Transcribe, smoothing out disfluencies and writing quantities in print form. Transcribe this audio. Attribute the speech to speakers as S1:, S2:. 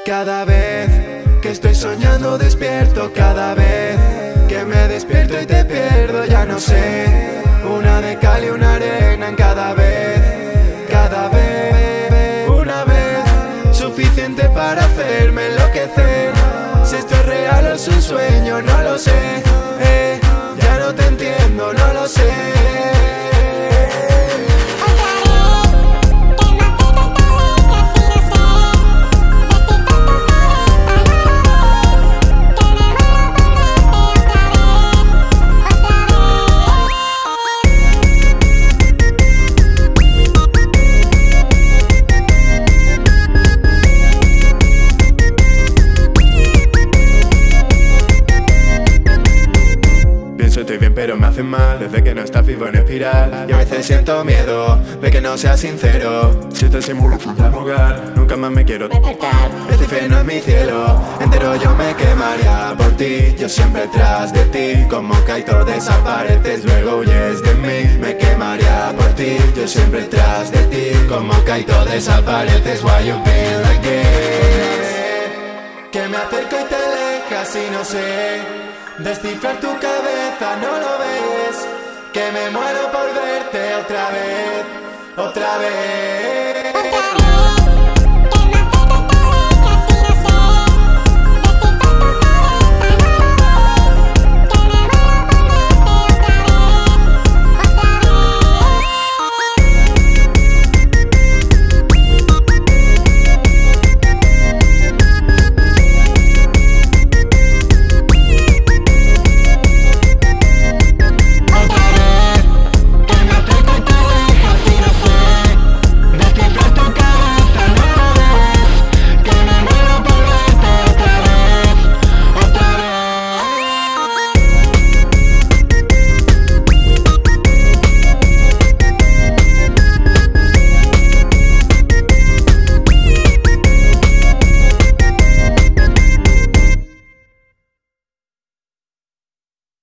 S1: Cada vez que estoy soñando despierto, cada vez que me despierto y te pierdo, ya no sé. Una de cal y una arena en cada vez, una vez, suficiente para hacerme enloquecer. Si esto es real o es un sueño, no lo sé. Ya no te entiendo, no lo sé. Estoy bien pero me hacen mal desde que no estás vivo en espiral. Y a veces siento miedo de que no seas sincero. Si te simulo sin jugar, nunca más me quiero despertar. Este infierno es mi cielo, entero yo me quemaría por ti. Yo siempre tras de ti, como Kaito desapareces, luego huyes de mí. Me quemaría por ti, yo siempre tras de ti, como Kaito desapareces. Why you been like this? Que me acerco y te alejas y no sé descifrar tu cabeza, no lo ves. Que me muero por verte otra vez, otra vez.